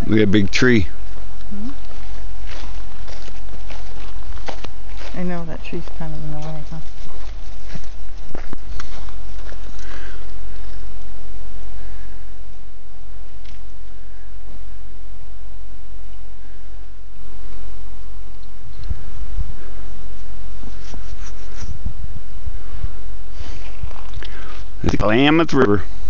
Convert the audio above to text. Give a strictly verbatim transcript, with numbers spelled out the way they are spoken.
Look at a big tree. Hmm? I know that tree's kind of in the way, huh? It's the Klamath River.